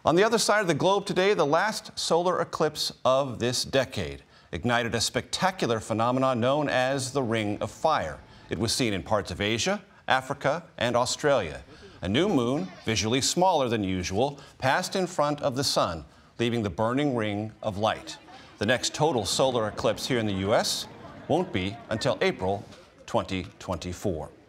On the other side of the globe today, the last solar eclipse of this decade ignited a spectacular phenomenon known as the Ring of Fire. It was seen in parts of Asia, Africa, and Australia. A new moon, visually smaller than usual, passed in front of the sun, leaving the burning ring of light. The next total solar eclipse here in the U.S. won't be until April 2024.